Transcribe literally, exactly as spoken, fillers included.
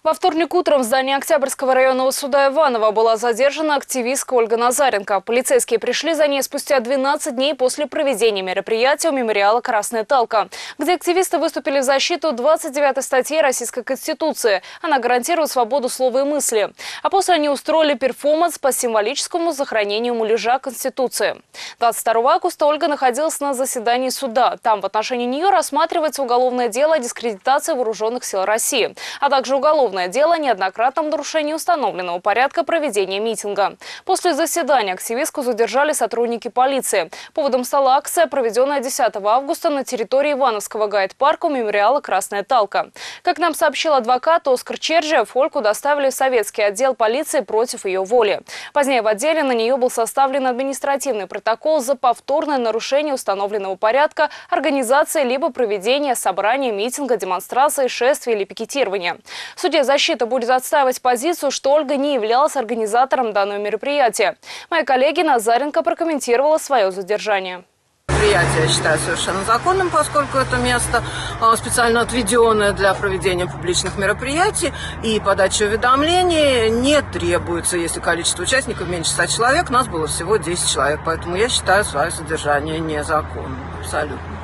Во вторник утром в здании Октябрьского районного суда Иваново была задержана активистка Ольга Назаренко. Полицейские пришли за ней спустя двенадцать дней после проведения мероприятия у мемориала «Красная Талка», где активисты выступили в защиту двадцать девятой статьи Российской Конституции. Она гарантирует свободу слова и мысли. А после они устроили перформанс по символическому захоронению муляжа Конституции. двадцать второго августа Ольга находилась на заседании суда. Там в отношении нее рассматривается уголовное дело о дискредитации вооруженных сил России, а также уголовное дело о неоднократном нарушении установленного порядка проведения митинга. После заседания активистку задержали сотрудники полиции. Поводом стала акция, проведенная десятого августа на территории Ивановского гайд-парка у мемориала «Красная Талка». Как нам сообщил адвокат Оскар Черджиев, Ольгу доставили в советский отдел полиции против ее воли. Позднее в отделе на нее был составлен административный протокол за повторное нарушение установленного порядка организации либо проведения собрания, митинга, демонстрации, шествия или пикетирования. В суде защита будет отстаивать позицию, что Ольга не являлась организатором данного мероприятия. Моя коллега Назаренко прокомментировала свое задержание. Мероприятие я считаю совершенно законным, поскольку это место специально отведенное для проведения публичных мероприятий, и подача уведомлений не требуется, если количество участников меньше ста человек. У нас было всего десять человек, поэтому я считаю свое содержание незаконным. Абсолютно.